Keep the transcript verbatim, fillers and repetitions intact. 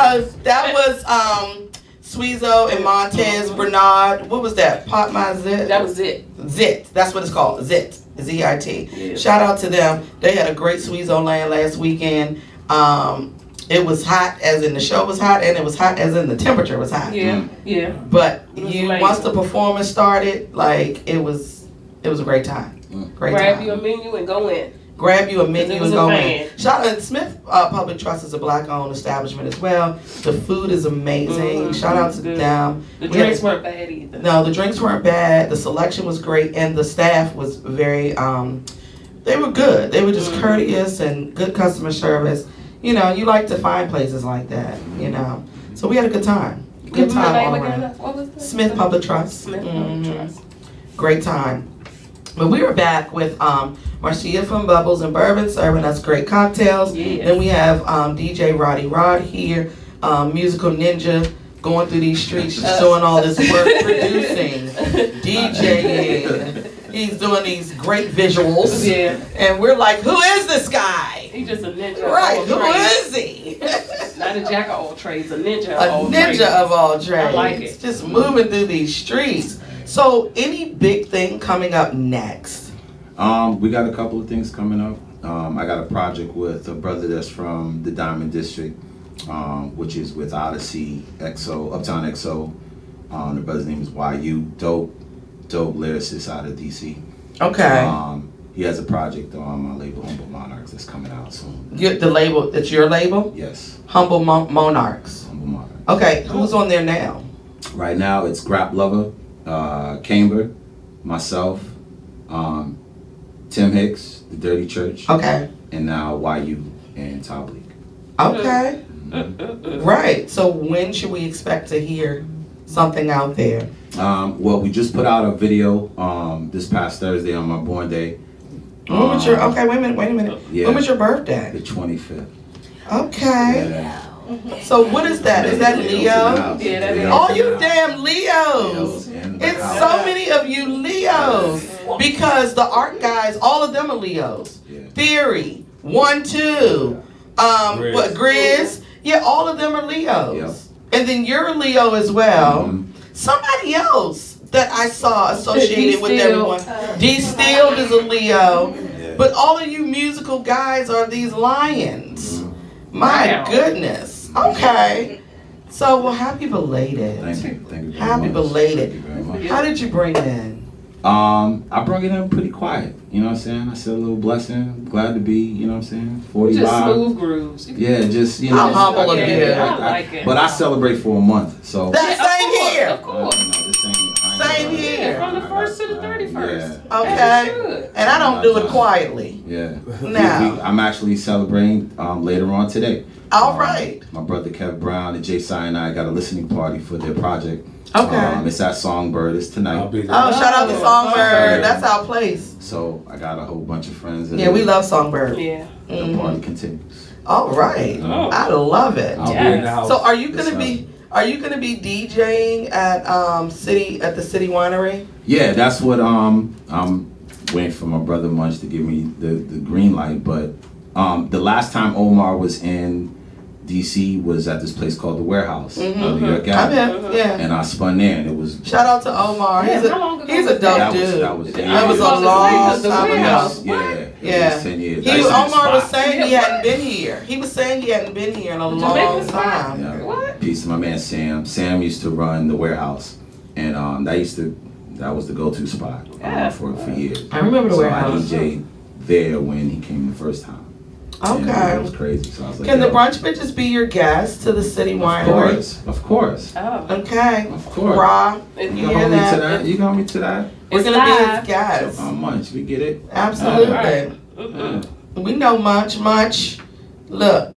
was that was um Sweezo and Montez Bernard. What was that? Pop My Zit. That was it. Zit. That's what it's called. Zit. Z I T. Yeah. Shout out to them. They had a great Sweezo land last weekend. Um, it was hot, as in the show was hot, and it was hot, as in the temperature was hot. Yeah, yeah. But you amazing. once the performance started, like it was, it was a great time. Great Grab time. you a menu and go in. Grab you a menu and go fan. in. Shout out Smith uh, Public Trust is a black-owned establishment as well. The food is amazing. Mm-hmm. Shout out to Good. them. The We drinks had, weren't bad either. No, the drinks weren't bad. The selection was great, and the staff was very. Um, they were good. They were just Mm-hmm. courteous and good customer service. You know, you like to find places like that. You know, so we had a good time. Good Give them the time name all again. around. What was that? Smith Public Trust. Smith Mhm. Public Trust. Great time. But we were back with um, Marcia from Bubbles and Bourbon serving us great cocktails. Yes. Then we have um, D J Roddy Rod here, um, musical ninja, going through these streets, just doing all this work, producing, DJing. He's doing these great visuals. Yeah. And we're like, who is this guy? He's just a ninja. Right, of all who trades. is he? Not a jack of all trades, a ninja of A all ninja trades. of all trades. I like it. Just moving through these streets. So, any big thing coming up next? Um, we got a couple of things coming up. Um, I got a project with a brother that's from the Diamond District, um, which is with Odyssey, X O, Uptown X O. Um, the brother's name is Y U. Dope, dope lyricist out of D C. Okay. Um, he has a project on my label, Humble Monarchs, that's coming out soon. You, the label, that's your label? Yes. Humble Mon- Monarchs. Humble Monarchs. Okay, who's on there now? Right now, it's Grap Lover, uh, Camber, myself, um, Tim Hicks, The Dirty Church, Okay. and now Y U and Tablik. Okay. Right. So when should we expect to hear something out there? Um, well, we just put out a video um, this past Thursday on my born day. When was your, Um, okay, wait a minute, wait a minute. Yeah. When was your birthday? The twenty-fifth. Okay. Yeah. So what is that? Is that Leo's in the Leo? house. Yeah, that is. Leo's All in you the house. damn Leos. Leo's in the It's house. so many of you Leos. Because the art guys, all of them are Leos. Yeah. Theory, one, two, um, Grizz. what, Grizz. Yeah, all of them are Leos. And then you're a Leo as well. Mhm. Somebody else that I saw associated with D-Steele. everyone. D Steele is a Leo. Yeah. But all of you musical guys are these lions. My Wow. goodness. Okay. So, well, happy belated. Thank you. Thank you very Happy much. belated. Thank you very much. How did you bring it in? Um, I brought it in pretty quiet. You know what I'm saying? I said a little blessing. Glad to be, you know what I'm saying? forty-five. Just smooth grooves. Yeah, just, you know. How humble I- of I- you. I like it. But I celebrate for a month, so. That Yeah, of same course, here. Of course. You know, this ain't- I ain't Same gonna- here. Yeah, from the I first got- to the thirty-first. Yeah. Okay. And I don't do it quietly. Yeah. Now. We- we- I'm actually celebrating um, later on today. All Um, right. My brother Kev Brown and Jay Si and I got a listening party for their project. Okay. Um, it's at Songbird. It's tonight. I'll be there. Oh, shout out to Oh, Songbird. okay. That's our place. So I got a whole bunch of friends. And Yeah, we love Songbird. Yeah. The Mhm. party continues. All right. Oh. I love it. I'll be Yes. in the house. So, are you gonna Yes, be? Are you gonna be DJing at um city at the City Winery? Yeah, that's what um I'm waiting for my brother Munch to give me the, the green light. But um the last time Omar was in D C was at this place called the Warehouse, Mhm. on New York I'm Avenue, in. Yeah. and I spun there, and it was Shout out to Omar. Yeah, He's how a long ago he's a was dope that? dude. Was, that was That was a I was long about to say, 'cause the time ago. Warehouse. Yeah, it Yeah. was ten years. He I was, used to Omar was spot. saying he Yeah, hadn't what? been here. He was saying he hadn't been here in a Jamaican long spot? time. Yeah. What? Peace to my man Sam. Sam used to run the Warehouse, and um, that used to that was the go-to spot um, Yeah. for for years. I remember the so Warehouse. I D J'd there when he came the first time. And Okay. it was crazy. So I was like, Can the yo, Brunch Bitches be your guest to the City Of Winery? course, of course, Oh. Okay. of course. Ra, And you You hear got me to that? that. You got me to that. We're It's gonna be live. his guest. How much? We get it. Absolutely. All right. Yeah. We know much, much. Look.